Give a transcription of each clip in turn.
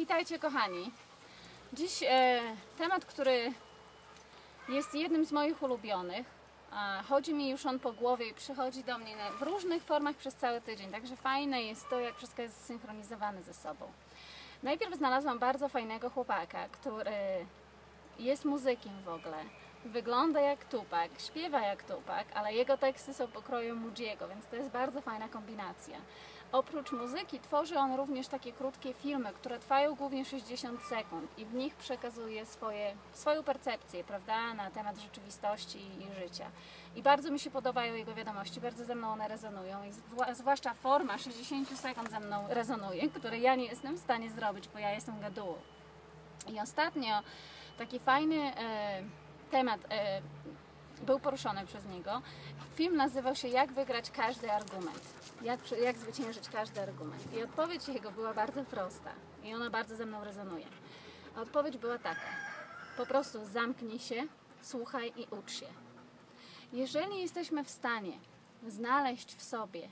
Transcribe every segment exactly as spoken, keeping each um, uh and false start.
Witajcie kochani. Dziś e, temat, który jest jednym z moich ulubionych. E, chodzi mi już on po głowie i przychodzi do mnie w różnych formach przez cały tydzień. Także fajne jest to, jak wszystko jest zsynchronizowane ze sobą. Najpierw znalazłam bardzo fajnego chłopaka, który jest muzykiem w ogóle. Wygląda jak Tupac, śpiewa jak Tupac, ale jego teksty są pokroju Moody'ego, więc to jest bardzo fajna kombinacja. Oprócz muzyki tworzy on również takie krótkie filmy, które trwają głównie sześćdziesiąt sekund i w nich przekazuje swoje, swoją percepcję, prawda, na temat rzeczywistości i życia. I bardzo mi się podobają jego wiadomości, bardzo ze mną one rezonują i zwłaszcza forma sześćdziesiąt sekund ze mną rezonuje, której ja nie jestem w stanie zrobić, bo ja jestem gadułą. I ostatnio taki fajny e, temat e, był poruszony przez niego. Film nazywał się Jak wygrać każdy argument. Jak, jak zwyciężyć każdy argument. I odpowiedź jego była bardzo prosta. I ona bardzo ze mną rezonuje. A odpowiedź była taka. Po prostu zamknij się, słuchaj i ucz się. Jeżeli jesteśmy w stanie znaleźć w sobie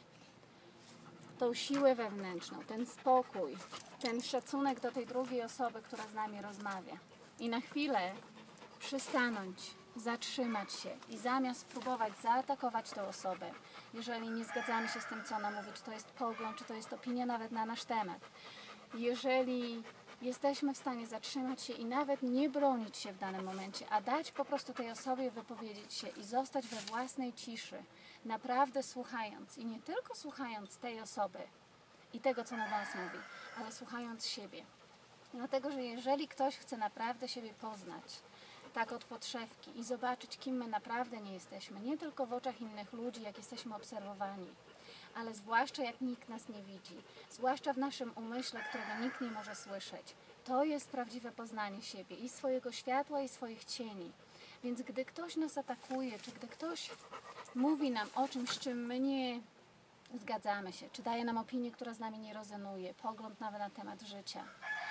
tą siłę wewnętrzną, ten spokój, ten szacunek do tej drugiej osoby, która z nami rozmawia i na chwilę przystanąć, zatrzymać się i zamiast spróbować zaatakować tę osobę, jeżeli nie zgadzamy się z tym, co ona mówi, czy to jest pogląd, czy to jest opinia nawet na nasz temat, jeżeli jesteśmy w stanie zatrzymać się i nawet nie bronić się w danym momencie, a dać po prostu tej osobie wypowiedzieć się i zostać we własnej ciszy, naprawdę słuchając i nie tylko słuchając tej osoby i tego, co na nas mówi, ale słuchając siebie. Dlatego, że jeżeli ktoś chce naprawdę siebie poznać, tak od podszewki i zobaczyć, kim my naprawdę nie jesteśmy, nie tylko w oczach innych ludzi, jak jesteśmy obserwowani, ale zwłaszcza jak nikt nas nie widzi, zwłaszcza w naszym umyśle, którego nikt nie może słyszeć. To jest prawdziwe poznanie siebie i swojego światła, i swoich cieni. Więc gdy ktoś nas atakuje, czy gdy ktoś mówi nam o czymś, z czym my nie zgadzamy się, czy daje nam opinię, która z nami nie rezonuje, pogląd nawet na temat życia,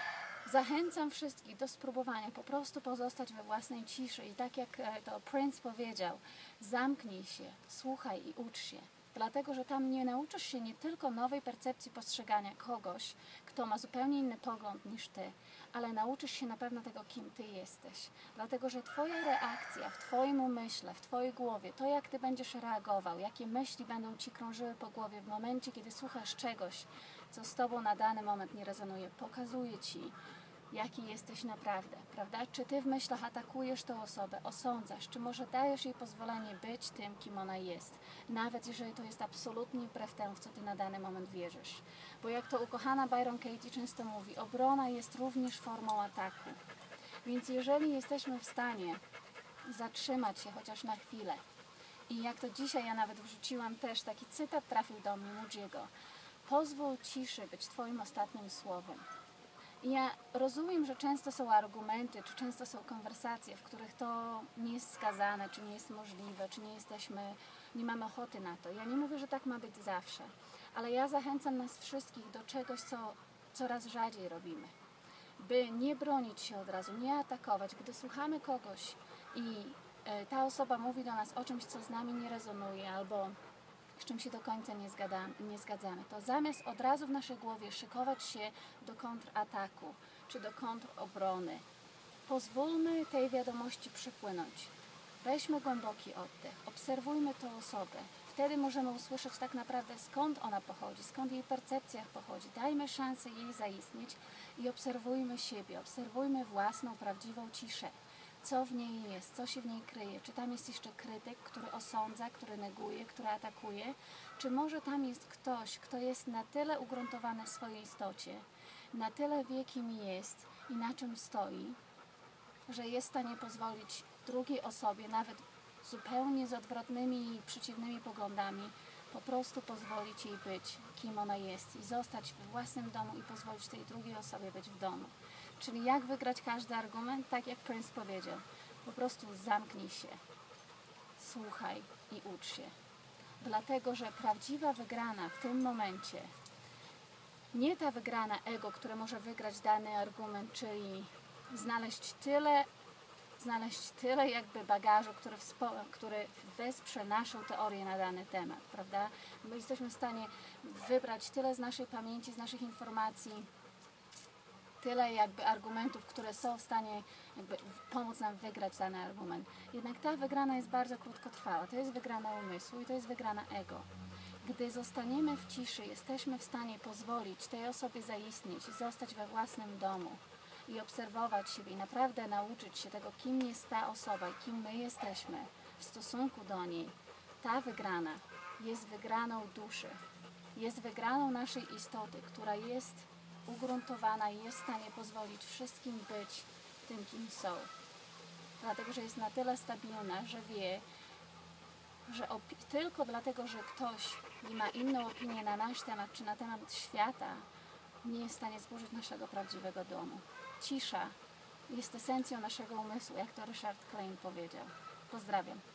zachęcam wszystkich do spróbowania po prostu pozostać we własnej ciszy i tak jak to Prince powiedział, zamknij się, słuchaj i ucz się. Dlatego, że tam nie nauczysz się nie tylko nowej percepcji postrzegania kogoś, kto ma zupełnie inny pogląd niż ty, ale nauczysz się na pewno tego, kim ty jesteś. Dlatego, że twoja reakcja w twoim umyśle, w twojej głowie, to jak ty będziesz reagował, jakie myśli będą ci krążyły po głowie w momencie, kiedy słuchasz czegoś, co z tobą na dany moment nie rezonuje, pokazuje ci, jaki jesteś naprawdę, prawda? Czy ty w myślach atakujesz tę osobę, osądzasz, czy może dajesz jej pozwolenie być tym, kim ona jest, nawet jeżeli to jest absolutnie wbrew temu, w co ty na dany moment wierzysz. Bo jak to ukochana Byron Katie często mówi, obrona jest również formą ataku. Więc jeżeli jesteśmy w stanie zatrzymać się chociaż na chwilę i jak to dzisiaj ja nawet wrzuciłam też, taki cytat trafił do mnie Moody'ego, pozwól ciszy być twoim ostatnim słowem. I ja rozumiem, że często są argumenty, czy często są konwersacje, w których to nie jest skazane, czy nie jest możliwe, czy nie jesteśmy, nie mamy ochoty na to. Ja nie mówię, że tak ma być zawsze, ale ja zachęcam nas wszystkich do czegoś, co coraz rzadziej robimy. By nie bronić się od razu, nie atakować. Gdy słuchamy kogoś i ta osoba mówi do nas o czymś, co z nami nie rezonuje, albo z czym się do końca nie zgadzamy, nie zgadzamy, to zamiast od razu w naszej głowie szykować się do kontrataku czy do kontrobrony, pozwólmy tej wiadomości przepłynąć. Weźmy głęboki oddech, obserwujmy tę osobę. Wtedy możemy usłyszeć tak naprawdę, skąd ona pochodzi, skąd jej percepcja pochodzi. Dajmy szansę jej zaistnieć i obserwujmy siebie, obserwujmy własną, prawdziwą ciszę. Co w niej jest, co się w niej kryje, czy tam jest jeszcze krytyk, który osądza, który neguje, który atakuje, czy może tam jest ktoś, kto jest na tyle ugruntowany w swojej istocie, na tyle wie, kim jest i na czym stoi, że jest w stanie pozwolić drugiej osobie, nawet zupełnie z odwrotnymi i przeciwnymi poglądami, po prostu pozwolić jej być, kim ona jest i zostać we własnym domu i pozwolić tej drugiej osobie być w domu. Czyli jak wygrać każdy argument? Tak jak Prince powiedział. Po prostu zamknij się, słuchaj i ucz się. Dlatego, że prawdziwa wygrana w tym momencie, nie ta wygrana ego, które może wygrać dany argument, czyli znaleźć tyle, znaleźć tyle jakby bagażu, który, który wesprze naszą teorię na dany temat, prawda? My jesteśmy w stanie wybrać tyle z naszej pamięci, z naszych informacji, tyle jakby argumentów, które są w stanie jakby pomóc nam wygrać dany argument. Jednak ta wygrana jest bardzo krótkotrwała. To jest wygrana umysłu i to jest wygrana ego. Gdy zostaniemy w ciszy, jesteśmy w stanie pozwolić tej osobie zaistnieć i zostać we własnym domu i obserwować siebie i naprawdę nauczyć się tego, kim jest ta osoba i kim my jesteśmy w stosunku do niej. Ta wygrana jest wygraną duszy, jest wygraną naszej istoty, która jest ugruntowana i jest w stanie pozwolić wszystkim być tym, kim są. Dlatego, że jest na tyle stabilna, że wie, że tylko dlatego, że ktoś ma inną opinię na nasz temat, czy na temat świata, nie jest w stanie zburzyć naszego prawdziwego domu. Cisza jest esencją naszego umysłu, jak to Richard Klein powiedział. Pozdrawiam.